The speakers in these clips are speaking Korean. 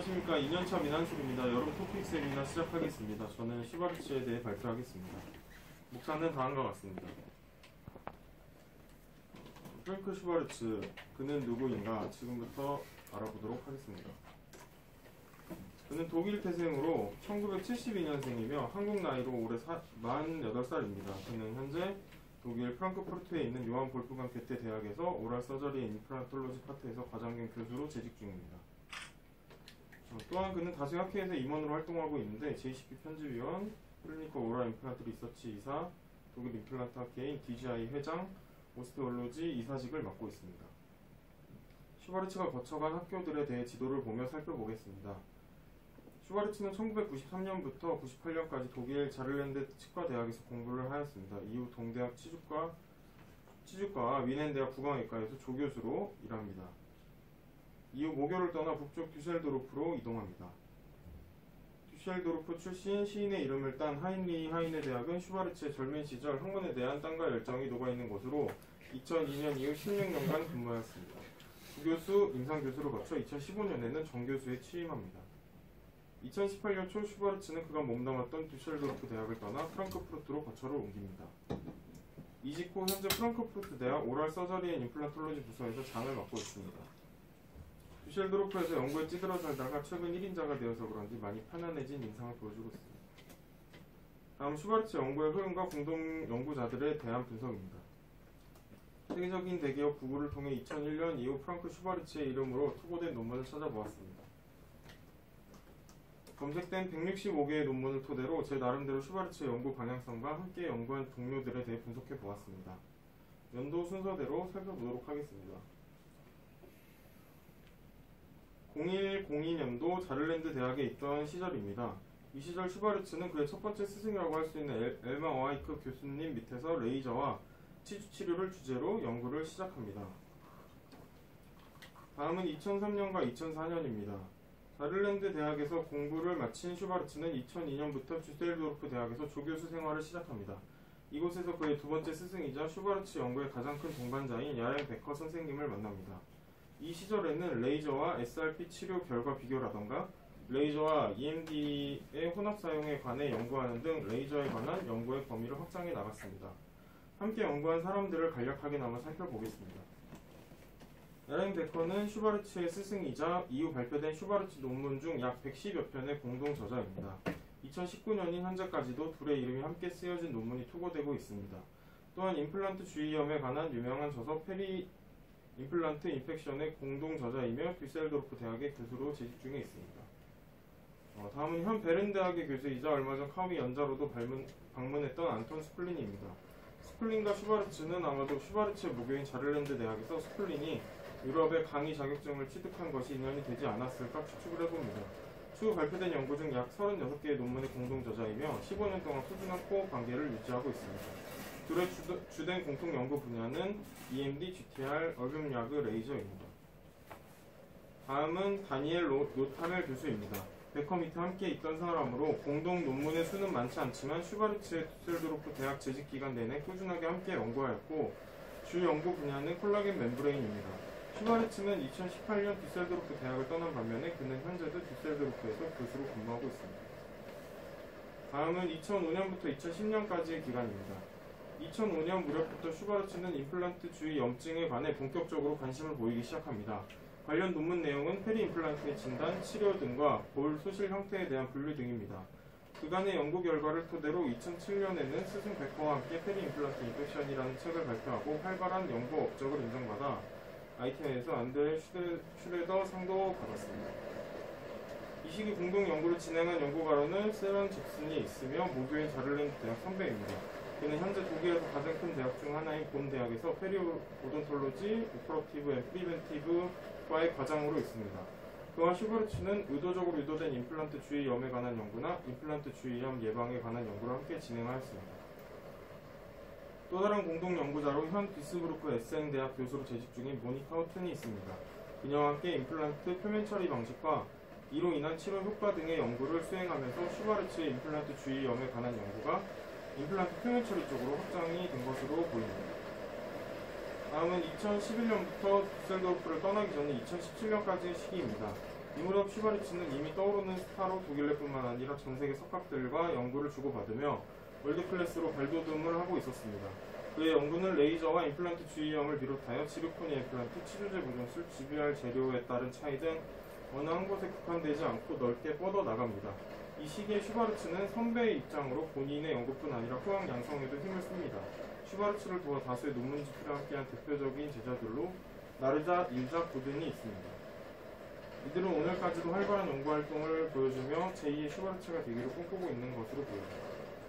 안녕하십니까. 2년차 민한술입니다. 여러분 토픽 세미나 시작하겠습니다. 저는 슈바르츠에 대해 발표하겠습니다. 목차는 다음과 같습니다. 프랭크 슈바르츠, 그는 누구인가? 지금부터 알아보도록 하겠습니다. 그는 독일 태생으로 1972년생이며 한국 나이로 올해 48살입니다. 그는 현재 독일 프랑크푸르트에 있는 요한 볼프강 게테 대학에서 오랄 서저리 앤 임플란톨로지 파트에서 과장된 교수로 재직 중입니다. 또한 그는 다수의 학회에서 임원으로 활동하고 있는데 JCP 편집위원, 클리니컬 오랄 임플란트 리서치 이사, 독일 임플란트 학회인 DGI 회장, 오스테올로지 이사직을 맡고 있습니다. 슈바르츠가 거쳐간 학교들에 대해 지도를 보며 살펴보겠습니다. 슈바르츠는 1993년부터 98년까지 독일 자를랜드 치과대학에서 공부를 하였습니다. 이후 동대학 치주과와 위넨대학 구강외과에서 조교수로 일합니다. 이후 모교를 떠나 북쪽 듀셀도르프로 이동합니다. 듀셀도르프 출신 시인의 이름을 딴 하인리히 하이네 대학은 슈바르츠의 젊은 시절 학문에 대한 땀과 열정이 녹아있는 곳으로 2002년 이후 16년간 근무하였습니다. 부교수, 임상교수를 거쳐 2015년에는 정교수에 취임합니다. 2018년 초 슈바르츠는 그가 몸담았던 듀셀도르프 대학을 떠나 프랑크푸르트로 거처를 옮깁니다. 이직 후 현재 프랑크푸르트 대학 오랄 서저리 앤 임플란톨로지 부서에서 장을 맡고 있습니다. 듀셀도르프에서 연구에 찌들어 살다가 최근 1인자가 되어서 그런지 많이 편안해진 인상을 보여주고 있습니다. 다음 슈바르츠 연구의 흐름과 공동 연구자들에 대한 분석입니다. 세계적인 대기업 구글을 통해 2001년 이후 프랑크 슈바르츠의 이름으로 투고된 논문을 찾아보았습니다. 검색된 165개의 논문을 토대로 제 나름대로 슈바르츠의 연구 방향성과 함께 연구한 동료들에 대해 분석해 보았습니다. 연도 순서대로 살펴보도록 하겠습니다. 0102년도 자를랜드 대학에 있던 시절입니다. 이 시절 슈바르츠는 그의 첫 번째 스승이라고 할 수 있는 엘마 어하이크 교수님 밑에서 레이저와 치주 치료를 주제로 연구를 시작합니다. 다음은 2003년과 2004년입니다. 자를랜드 대학에서 공부를 마친 슈바르츠는 2002년부터 듀셀도르프 대학에서 조교수 생활을 시작합니다. 이곳에서 그의 두 번째 스승이자 슈바르츠 연구의 가장 큰 동반자인 야렌 베커 선생님을 만납니다. 이 시절에는 레이저와 SRP 치료 결과 비교라던가 레이저와 EMD의 혼합 사용에 관해 연구하는 등 레이저에 관한 연구의 범위를 확장해 나갔습니다. 함께 연구한 사람들을 간략하게나마 살펴보겠습니다. 야렌 베커는 슈바르츠의 스승이자 이후 발표된 슈바르츠 논문 중 약 110여 편의 공동 저자입니다. 2019년인 현재까지도 둘의 이름이 함께 쓰여진 논문이 투고되고 있습니다. 또한 임플란트 주의염에 관한 유명한 저서 페리 임플란트 인펙션의 공동 저자이며 듀셀도르프 대학의 교수로 재직 중에 있습니다. 다음은 현 베른 대학의 교수이자 얼마 전 카우미 연자로도 방문했던 안톤 스플린입니다. 스플린과 슈바르츠는 아마도 슈바르츠의 모교인 자를랜드 대학에서 스플린이 유럽의 강의 자격증을 취득한 것이 인연이 되지 않았을까 추측을 해봅니다. 추후 발표된 연구 중 약 36개의 논문의 공동 저자이며 15년 동안 꾸준한 코어 관계를 유지하고 있습니다. 둘의 주된 공통 연구 분야는 EMD, GTR, 얼음야그, 레이저입니다. 다음은 다니엘 노타멜 교수입니다. 베커 밑에 함께 있던 사람으로 공동 논문의 수는 많지 않지만 슈바르츠의 듀셀도르프 대학 재직 기간 내내 꾸준하게 함께 연구하였고 주 연구 분야는 콜라겐 멤브레인입니다. 슈바르츠는 2018년 듀셀도르프 대학을 떠난 반면에 그는 현재도 듀셀도르프에서 교수로 근무하고 있습니다. 다음은 2005년부터 2010년까지의 기간입니다. 2005년 무렵부터 슈바르츠는 임플란트 주위 염증에 관해 본격적으로 관심을 보이기 시작합니다. 관련 논문 내용은 페리 임플란트의 진단, 치료 등과 볼 소실 형태에 대한 분류 등입니다. 그간의 연구 결과를 토대로 2007년에는 스승 베커와 함께 페리 임플란트 인펙션이라는 책을 발표하고 활발한 연구 업적을 인정받아 ITN에서 안드레 슈레더 상도 받았습니다. 이 시기 공동 연구를 진행한 연구가로는 세런 잭슨이 있으며 모교인 자를랜드 대학 선배입니다. 그는 현재 독일에서 가장 큰 대학 중 하나인 본 대학에서 페리오돈톨로지, 오퍼러티브 앤 프리벤티브과의 과장으로 있습니다. 그와 슈바르츠는 의도적으로 유도된 임플란트 주위염에 관한 연구나 임플란트 주위염 예방에 관한 연구를 함께 진행하였습니다. 또 다른 공동 연구자로 현 비스부르크 에센 대학 교수로 재직 중인 모니카 호튼이 있습니다. 그녀와 함께 임플란트 표면 처리 방식과 이로 인한 치료 효과 등의 연구를 수행하면서 슈바르츠의 임플란트 주위염에 관한 연구가 임플란트 표면 처리 쪽으로 확장이 된 것으로 보입니다. 다음은 2011년부터 듀셀도르프를 떠나기 전에 2017년까지의 시기입니다. 이 무렵 슈바리츠는 이미 떠오르는 스타로 독일래뿐만 아니라 전세계 석학들과 연구를 주고받으며 월드클래스로 발돋움을 하고 있었습니다. 그의 연구는 레이저와 임플란트 주의염을 비롯하여 지르코니 임플란트, 치료제 보존술, GBR 재료에 따른 차이 등 어느 한 곳에 국한되지 않고 넓게 뻗어 나갑니다. 이 시기에 슈바르츠는 선배의 입장으로 본인의 연구뿐 아니라 후학 양성에도 힘을 씁니다. 슈바르츠를 도와 다수의 논문 집필에 함께한 대표적인 제자들로 나르자, 일자, 고든이 있습니다. 이들은 오늘까지도 활발한 연구활동을 보여주며 제2의 슈바르츠가 되기를 꿈꾸고 있는 것으로 보입니다.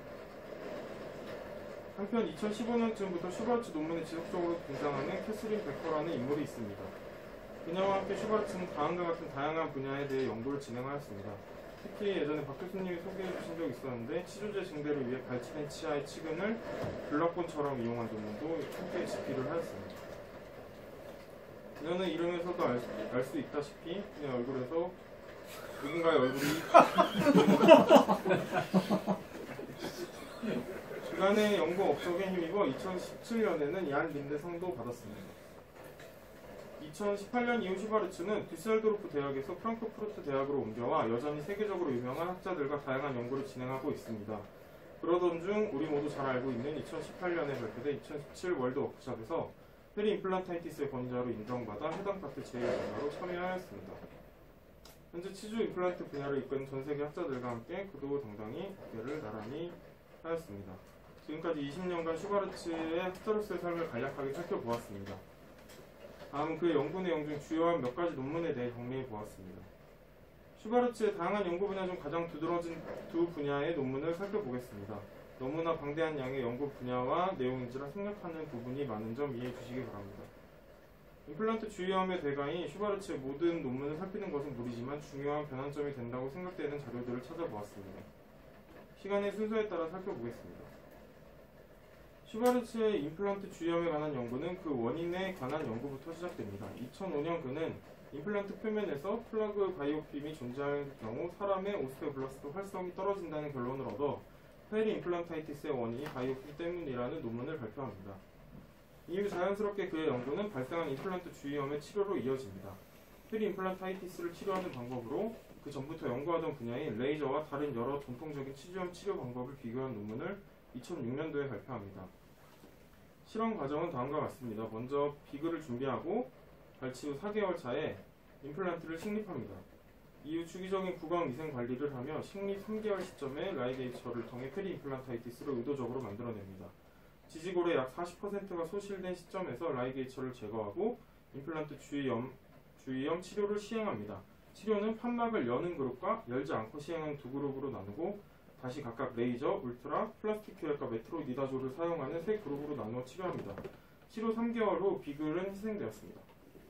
한편 2015년쯤부터 슈바르츠 논문에 지속적으로 등장하는 캐서린 베커라는 인물이 있습니다. 그녀와 함께 슈바르츠는 다음과 같은 다양한 분야에 대해 연구를 진행하였습니다. 특히 예전에 박 교수님이 소개해 주신 적이 있었는데 치료제 증대를 위해 갈치된 치아의 치근을 블락본처럼 이용한 논문도 함께 집필을 하였습니다. 그녀는 이름에서도 알 수 있다시피 그녀 얼굴에서 누군가의 얼굴이 그간의 연구 업적에 힘입어 2017년에는 얀 린데상도 받았습니다. 2018년 이후 슈바르츠는 düsseldorf 대학에서 프랑크푸르트 대학으로 옮겨와 여전히 세계적으로 유명한 학자들과 다양한 연구를 진행하고 있습니다. 그러던 중 우리 모두 잘 알고 있는 2018년에 발표된 2017 월드 워크숍에서 페리 임플란타이티스의 권위자로 인정받아 해당 파트 제1전화로 참여하였습니다. 현재 치주 임플란트 분야를 이끄는 전세계 학자들과 함께 그도 당당히 어깨를 나란히 하였습니다. 지금까지 20년간 슈바르츠의 학자로서의 삶을 간략하게 살펴보았습니다. 다음은 그의 연구 내용 중 주요한 몇 가지 논문에 대해 정리해 보았습니다. 슈바르츠의 다양한 연구 분야 중 가장 두드러진 두 분야의 논문을 살펴보겠습니다. 너무나 방대한 양의 연구 분야와 내용인지라 생략하는 부분이 많은 점 이해해 주시기 바랍니다. 임플란트 주의염의 대가인 슈바르츠의 모든 논문을 살피는 것은 무리지만 중요한 변환점이 된다고 생각되는 자료들을 찾아보았습니다. 시간의 순서에 따라 살펴보겠습니다. 슈바르츠의 임플란트 주의염에 관한 연구는 그 원인에 관한 연구부터 시작됩니다. 2005년 그는 임플란트 표면에서 플라그 바이오ფილ이 존재할 경우 사람의 오스테오블라스트 활성이 떨어진다는 결론을 얻어 페리 임플란타이티스의 원인이 바이오필 때문이라는 논문을 발표합니다. 이후 자연스럽게 그의 연구는 발생한 임플란트 주의염의 치료로 이어집니다. 페리 임플란타이티스를 치료하는 방법으로 그 전부터 연구하던 분야인 레이저와 다른 여러 전통적인 치주염 치료 방법을 비교한 논문을 2006년도에 발표합니다. 실험 과정은 다음과 같습니다. 먼저 비글을 준비하고 발치 후 4개월 차에 임플란트를 식립합니다. 이후 주기적인 구강 위생 관리를 하며 식립 3개월 시점에 라이게이처를 통해 페리 임플란타이티스를 의도적으로 만들어냅니다. 지지골의 약 40%가 소실된 시점에서 라이게이처를 제거하고 임플란트 주의염 치료를 시행합니다. 치료는 판막을 여는 그룹과 열지 않고 시행하는 두 그룹으로 나누고 다시 각각 레이저, 울트라, 플라스틱 큐렉과 메트로니다졸을 사용하는 세 그룹으로 나누어 치료합니다. 치료 3개월 후 비글은 희생되었습니다.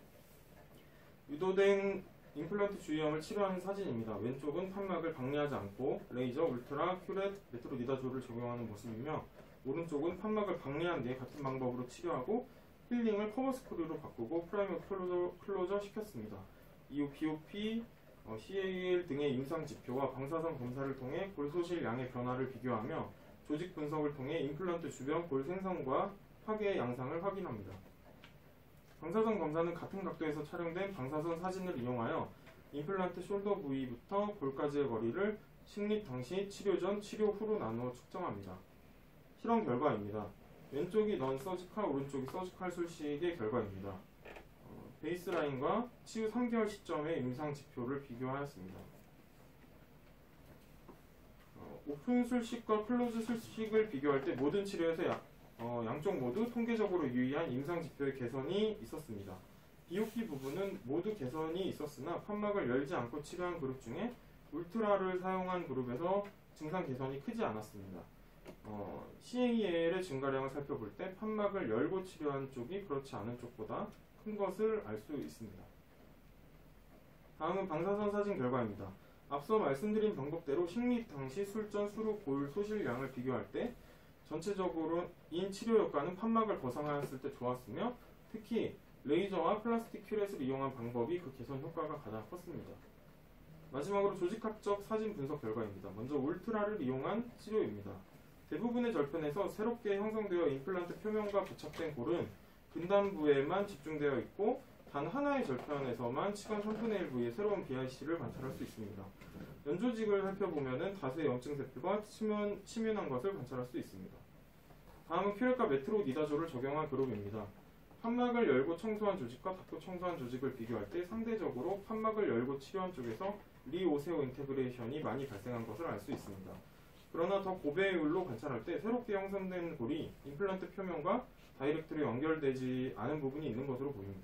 유도된 임플란트 주의염을 치료하는 사진입니다. 왼쪽은 판막을 박리하지 않고 레이저, 울트라, 큐렛, 메트로니다졸을 적용하는 모습이며 오른쪽은 판막을 박리한 뒤에 같은 방법으로 치료하고 힐링을 커버 스크류로 바꾸고 프라이머 클로저 시켰습니다. 이후 BOP, CAL 등의 임상 지표와 방사선 검사를 통해 골 소실 양의 변화를 비교하며 조직 분석을 통해 임플란트 주변 골 생성과 파괴의 양상을 확인합니다. 방사선 검사는 같은 각도에서 촬영된 방사선 사진을 이용하여 임플란트 숄더 부위부터 골까지의 거리를 식립 당시, 치료 전, 치료 후로 나누어 측정합니다. 실험 결과입니다. 왼쪽이 넌 서지칼, 오른쪽이 서지칼 술식의 결과입니다. 베이스라인과 치유 3개월 시점의 임상 지표를 비교하였습니다. 오픈 술식과 클로즈 술식을 비교할 때 모든 치료에서 양쪽 모두 통계적으로 유의한 임상 지표의 개선이 있었습니다. BOP 부분은 모두 개선이 있었으나 판막을 열지 않고 치료한 그룹 중에 울트라를 사용한 그룹에서 증상 개선이 크지 않았습니다. CAL의 증가량을 살펴볼 때 판막을 열고 치료한 쪽이 그렇지 않은 쪽보다 큰 것을 알 수 있습니다. 다음은 방사선 사진 결과입니다. 앞서 말씀드린 방법대로 식립 당시 술전, 수루, 골 소실량을 비교할 때 전체적으로인 치료 효과는 판막을 벗어나였을 때 좋았으며 특히 레이저와 플라스틱 큐렛을 이용한 방법이 그 개선 효과가 가장 컸습니다. 마지막으로 조직학적 사진 분석 결과입니다. 먼저 울트라를 이용한 치료입니다. 대부분의 절편에서 새롭게 형성되어 임플란트 표면과 부착된 골은 근단부에만 집중되어 있고 단 하나의 절편에서만 치관 3분의 1 부위에 새로운 BIC를 관찰할 수 있습니다. 연조직을 살펴보면 다수의 염증 세포가 침윤한 것을 관찰할 수 있습니다. 다음은 큐렉과 메트로니다졸을 적용한 그룹입니다. 판막을 열고 청소한 조직과 닫고 청소한 조직을 비교할 때 상대적으로 판막을 열고 치료한 쪽에서 리오세오 인테그레이션이 많이 발생한 것을 알 수 있습니다. 그러나 더 고배율로 관찰할 때 새롭게 형성된 골이 임플란트 표면과 다이렉트로 연결되지 않은 부분이 있는 것으로 보입니다.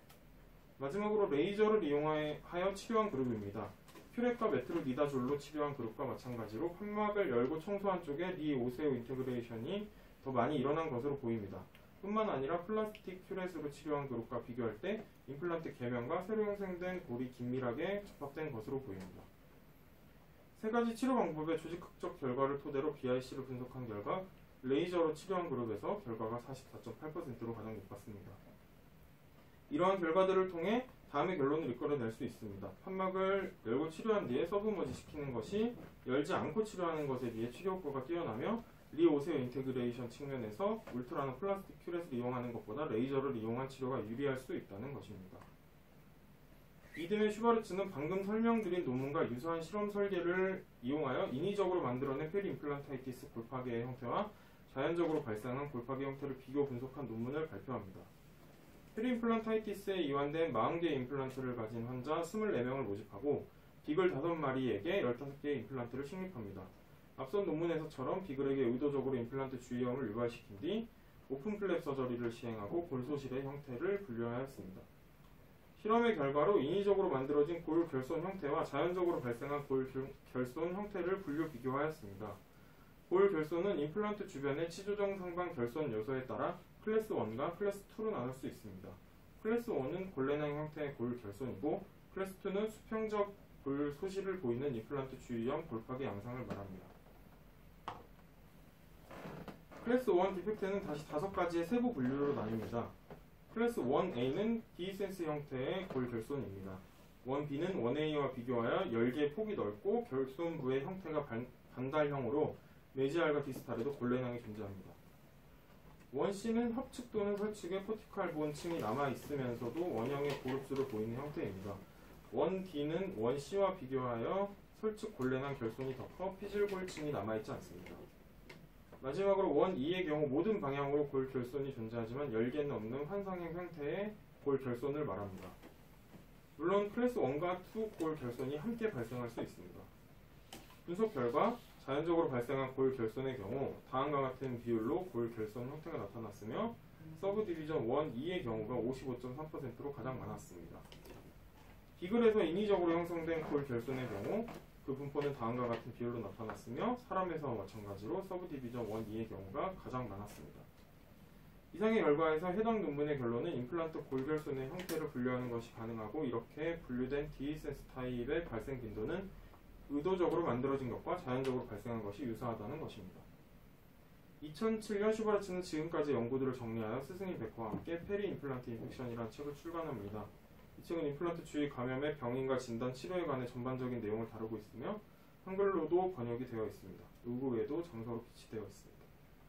마지막으로 레이저를 이용하여 치료한 그룹입니다. 큐렉과 메트로니다졸로 치료한 그룹과 마찬가지로 판막을 열고 청소한 쪽에 리오세오 인테그레이션이 더 많이 일어난 것으로 보입니다. 뿐만 아니라 플라스틱 큐렛으로 치료한 그룹과 비교할 때 임플란트 계면과 새로 형성된 골이 긴밀하게 접합된 것으로 보입니다. 세 가지 치료 방법의 조직 흑적 결과를 토대로 BIC를 분석한 결과 레이저로 치료한 그룹에서 결과가 44.8%로 가장 높았습니다. 이러한 결과들을 통해 다음의 결론을 이끌어낼 수 있습니다. 판막을 열고 치료한 뒤에 서브머지 시키는 것이 열지 않고 치료하는 것에 비해 치료 효과가 뛰어나며 리오세오 인테그레이션 측면에서 울트라나 플라스틱 큐렛을 이용하는 것보다 레이저를 이용한 치료가 유리할 수 있다는 것입니다. 이듬해 슈바르츠는 방금 설명드린 논문과 유사한 실험 설계를 이용하여 인위적으로 만들어낸 페리임플란타이티스 골파계의 형태와 자연적으로 발생한 골파계 형태를 비교 분석한 논문을 발표합니다. 페리임플란타이티스에 이완된 40개의 임플란트를 가진 환자 24명을 모집하고 비글 5마리에게 15개의 임플란트를 식립합니다. 앞선 논문에서처럼 비글에게 의도적으로 임플란트 주위염을 유발시킨 뒤 오픈 플랩 서저리를 시행하고 골소실의 형태를 분류하였습니다. 실험의 결과로 인위적으로 만들어진 골 결손 형태와 자연적으로 발생한 골 결손 형태를 분류 비교하였습니다. 골 결손은 임플란트 주변의 치조정 상방 결손 요소에 따라 클래스 1과 클래스 2로 나눌 수 있습니다. 클래스 1은 골레낭 형태의 골 결손이고 클래스 2는 수평적 골 소실을 보이는 임플란트 주위염 골파계 양상을 말합니다. 클래스 1 디펙트는 다시 5가지의 세부 분류로 나뉩니다. 클래스 1A는 디센스 형태의 골 결손입니다. 1B는 1A와 비교하여 열기의 폭이 넓고 결손부의 형태가 반달형으로 메지알과 디스탈에도 골레낭이 존재합니다. 1C는 협측 또는 설측에 코티칼 보온층이 남아있으면서도 원형의 고릅수를 보이는 형태입니다. 1D는 1C와 비교하여 설측 골레낭 결손이 더 커 피질골층이 남아있지 않습니다. 마지막으로 1E의 경우 모든 방향으로 골 결손이 존재하지만 열개는 없는 환상형 형태의 골 결손을 말합니다. 물론 클래스 1과 2 골 결손이 함께 발생할 수 있습니다. 분석 결과 자연적으로 발생한 골 결손의 경우 다음과 같은 비율로 골 결손 형태가 나타났으며 서브 디비전 1E의 경우가 55.3%로 가장 많았습니다. 비글에서 인위적으로 형성된 골 결손의 경우 그 분포는 다음과 같은 비율로 나타났으며 사람에서 마찬가지로 서브 디비전 1E의 경우가 가장 많았습니다. 이상의 결과에서 해당 논문의 결론은 임플란트 골결손의 형태를 분류하는 것이 가능하고 이렇게 분류된 디센스 타입의 발생 빈도는 의도적으로 만들어진 것과 자연적으로 발생한 것이 유사하다는 것입니다. 2007년 슈바르츠는 지금까지 연구들을 정리하여 스승인 베커와 함께 페리 임플란트 인펙션이라는 책을 출간합니다. 이 책은 임플란트 주위 감염의 병인과 진단, 치료에 관해 전반적인 내용을 다루고 있으며 한글로도 번역이 되어 있습니다. 의국에도 장서로 비치되어 있습니다.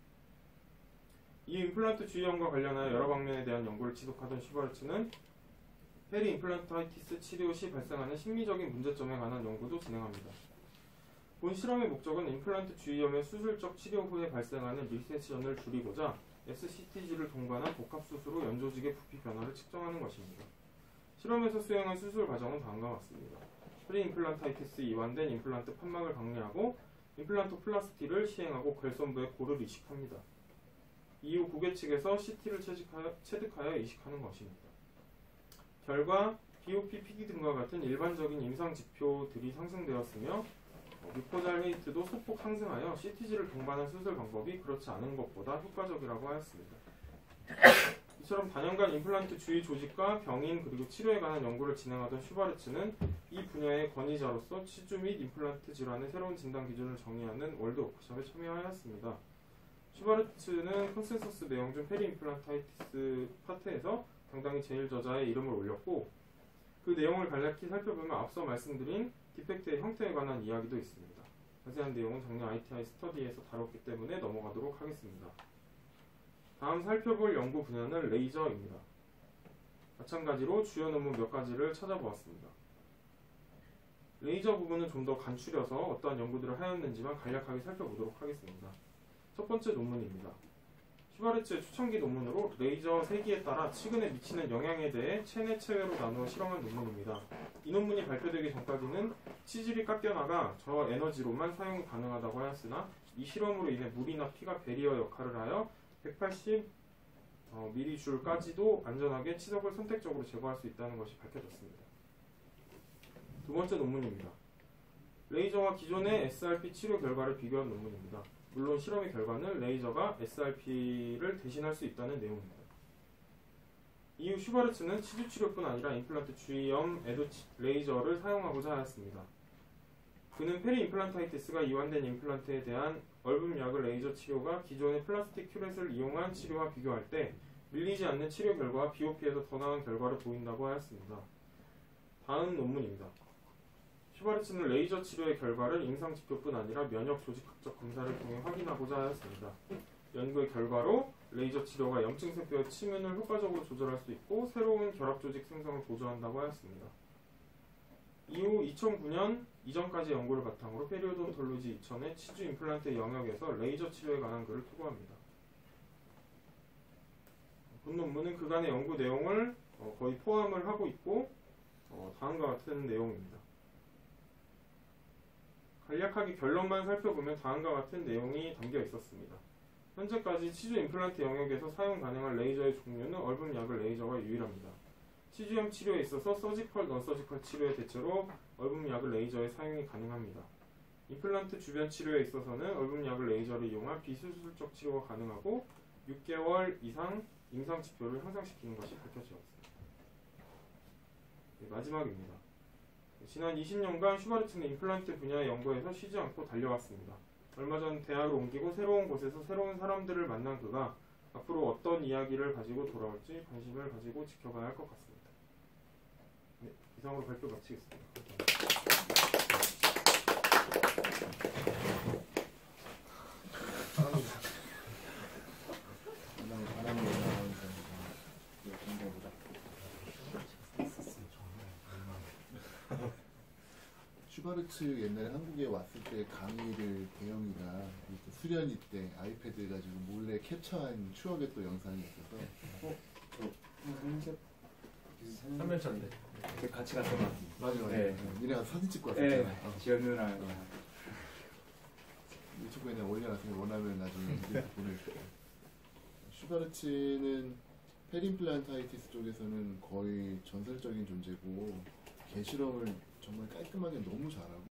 이 임플란트 주위염과 관련하여 여러 방면에 대한 연구를 지속하던 슈바르츠는 페리 임플란타이티스 치료 시 발생하는 심리적인 문제점에 관한 연구도 진행합니다. 본 실험의 목적은 임플란트 주위염의 수술적 치료 후에 발생하는 리세션을 줄이고자 SCTG를 동반한 복합수술로 연조직의 부피 변화를 측정하는 것입니다. 실험에서 수행한 수술 과정은 다음과 같습니다. 페리 임플란타이티스 이완된 임플란트 판막을 박리하고 임플란트 플라스티를 시행하고 결손부에 골을 이식합니다. 이후 구개 측에서 CT를 체득하여 이식하는 것입니다. 결과 BOP, PD 등과 같은 일반적인 임상 지표들이 상승되었으며 뮤코잘 헤이트도 소폭 상승하여 CTG를 동반한 수술 방법이 그렇지 않은 것보다 효과적이라고 하였습니다. 이처럼 단연간 임플란트 주위 조직과 병인 그리고 치료에 관한 연구를 진행하던 슈바르츠는 이 분야의 권위자로서 치주 및 임플란트 질환의 새로운 진단 기준을 정의하는 월드 워크숍에 참여하였습니다. 슈바르츠는 컨센서스 내용 중 페리 임플란타이티스 파트에서 당당히 제일 저자의 이름을 올렸고 그 내용을 간략히 살펴보면 앞서 말씀드린 디펙트의 형태에 관한 이야기도 있습니다. 자세한 내용은 작년 ITI 스터디에서 다뤘기 때문에 넘어가도록 하겠습니다. 다음 살펴볼 연구 분야는 레이저입니다. 마찬가지로 주요 논문 몇 가지를 찾아보았습니다. 레이저 부분은 좀 더 간추려서 어떠한 연구들을 하였는지만 간략하게 살펴보도록 하겠습니다. 첫 번째 논문입니다. 슈바르츠의 초창기 논문으로 레이저 세기에 따라 치근에 미치는 영향에 대해 체내 체외로 나누어 실험한 논문입니다. 이 논문이 발표되기 전까지는 치질이 깎여나가 저 에너지로만 사용이 가능하다고 하였으나 이 실험으로 인해 물이나 피가 베리어 역할을 하여 180mJ까지도 안전하게 치석을 선택적으로 제거할 수 있다는 것이 밝혀졌습니다. 두 번째 논문입니다. 레이저와 기존의 SRP 치료 결과를 비교한 논문입니다. 물론 실험의 결과는 레이저가 SRP를 대신할 수 있다는 내용입니다. 이후 슈바르츠는 치주 치료뿐 아니라 임플란트 주위염 에도 레이저를 사용하고자 하였습니다. 그는 페리 임플란타이티스가 이완된 임플란트에 대한 얼음약을 레이저 치료가 기존의 플라스틱 큐렛을 이용한 치료와 비교할 때 밀리지 않는 치료 결과와 BOP에서 더 나은 결과를 보인다고 하였습니다. 다음 논문입니다. 슈바르츠는 레이저 치료의 결과를 임상지표뿐 아니라 면역 조직학적 검사를 통해 확인하고자 하였습니다. 연구의 결과로 레이저 치료가 염증세포의 침윤을 효과적으로 조절할 수 있고 새로운 결합조직 생성을 보조한다고 하였습니다. 이후 2009년 이전까지 연구를 바탕으로 페리오돈톨로지 2000의 치주 임플란트 영역에서 레이저 치료에 관한 글을 투고합니다. 본 논문은 그간의 연구 내용을 거의 포함을 하고 있고 다음과 같은 내용입니다. 간략하게 결론만 살펴보면 다음과 같은 내용이 담겨 있었습니다. 현재까지 치주 임플란트 영역에서 사용 가능한 레이저의 종류는 얼음약을 레이저가 유일합니다. 치주염 치료에 있어서 서지컬, 넌서지컬 치료의 대체로 얼음약을 레이저의 사용이 가능합니다. 임플란트 주변 치료에 있어서는 얼음약을 레이저를 이용한 비수술적 치료가 가능하고 6개월 이상 임상 지표를 향상시키는 것이 밝혀졌습니다. 네, 마지막입니다. 지난 20년간 슈바르츠는 임플란트 분야의 연구에서 쉬지 않고 달려왔습니다. 얼마 전 대학을 옮기고 새로운 곳에서 새로운 사람들을 만난 그가 앞으로 어떤 이야기를 가지고 돌아올지 관심을 가지고 지켜봐야 할 것 같습니다. 네, 이상으로 발표 마치겠습니다. 슈바르츠 옛날에 한국에 왔을 때 강의를 대영이가 수련회 때 아이패드 가지고 몰래 캡처한 추억의 또 영상이 있어서 삼면차인데 같이 갔던 것 같은데. 맞아. 네. 니네가 사진 찍고 왔었잖아. 네. 지연 누나. 유튜브에 내가 올려놨으니 원하면 나중에 보낼게. 슈바르츠는 페림플란타이티스 쪽에서는 거의 전설적인 존재고 개실험을 정말 깔끔하게 너무 잘하고